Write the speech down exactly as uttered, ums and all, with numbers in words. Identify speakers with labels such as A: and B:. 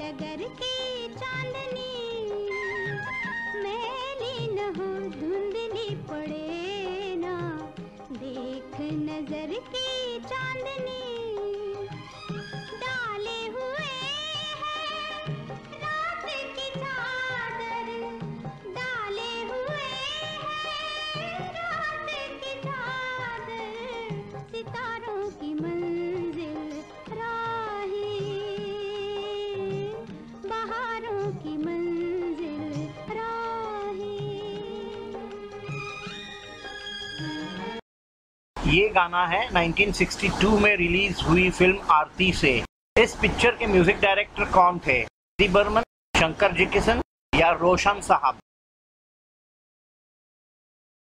A: डगर की चांदनी, मैली न हो धुंधली पड़े ना, देख नजर की चांदनी। डाले हुए हैं रात की चादर, डाले हुए हैं रात की चादर, सितारों की मंजिल राही, बहारों की मंजिल राही।
B: ये गाना है नाइनटीन सिक्सटी टू में रिलीज हुई फिल्म आरती से। इस पिक्चर के म्यूजिक डायरेक्टर कौन थे? दी बर्मन, शंकर जी किशन या रोशन साहब?